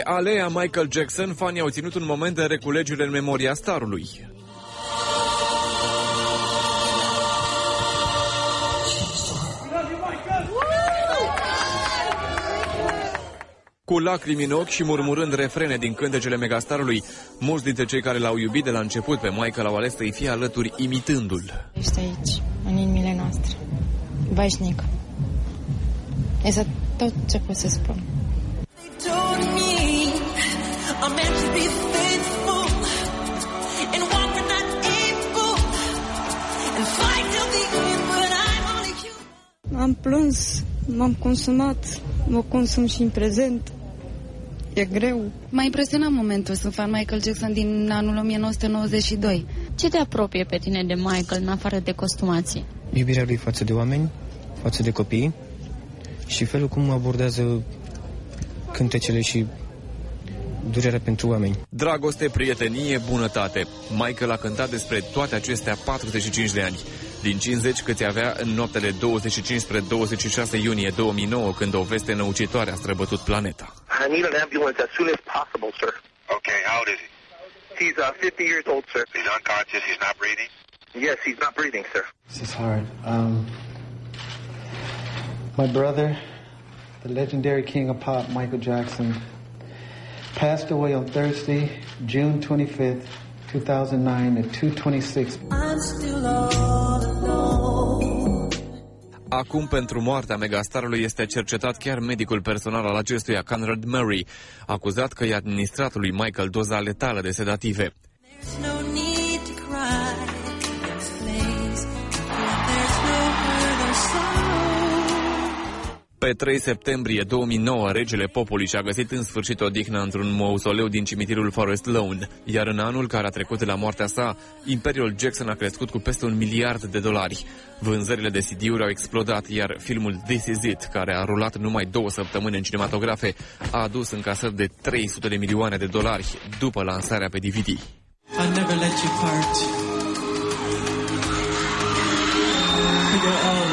Alea Michael Jackson, fanii au ținut un moment de reculegere în memoria starului. Cu lacrimi în ochi și murmurând refrene din cântecele megastarului, mulți dintre cei care l-au iubit de la început pe Michael au ales să-i fie alături imitându-l. Ești aici, în inimile noastre, veșnic. Este tot ce pot să spun. Am plâns, m-am consumat, mă consum și în prezent. E greu. M-a impresionat momentul, sunt fan Michael Jackson din anul 1992. Ce te apropie pe tine de Michael, în afară de costumații? Iubirea lui față de oameni, față de copii și felul cum abordează cântecele și durerea pentru oameni. Dragoste, prietenie, bunătate. Michael a cântat despre toate acestea 45 de ani. Din 50 câți avea în noaptea de 25 spre 26 iunie 2009, când o veste năucitoare a străbătut planeta. I need an ambulance as soon as possible, sir. Okay, how old is he? He's 50 years old, sir. He's unconscious, he's not breathing? Yes, he's not breathing, sir. This is hard. My brother, the legendary king of pop, Michael Jackson, passed away on Thursday, June 25th, 2009 at 2:26. I'm still all alone. Acum, pentru moartea megastarului, este cercetat chiar medicul personal al acestuia, Conrad Murray, acuzat că i-a administrat lui Michael doza letală de sedative. Pe 3 septembrie 2009, regele popului și-a găsit în sfârșit odihnă într-un mauzoleu din cimitirul Forest Lawn, iar în anul care a trecut de la moartea sa, imperiul Jackson a crescut cu peste $1 miliard. Vânzările de CD-uri au explodat, iar filmul This Is It, care a rulat numai 2 săptămâni în cinematografe, a adus încasări de $300 de milioane după lansarea pe DVD. I'll never let you part. You're all